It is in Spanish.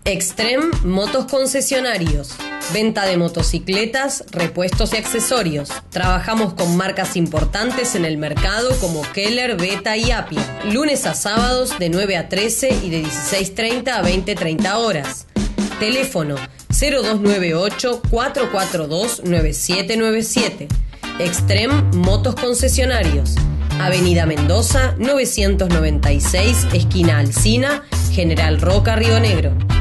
Extrem Motos Concesionarios. Venta de motocicletas, repuestos y accesorios. Trabajamos con marcas importantes en el mercado como Keller, Beta y Apia. Lunes a sábados de 9 a 13 y de 16:30 a 20:30 horas. Teléfono 0298-442-9797. Extrem Motos Concesionarios. Avenida Mendoza, 996, esquina Alsina, General Roca, Río Negro.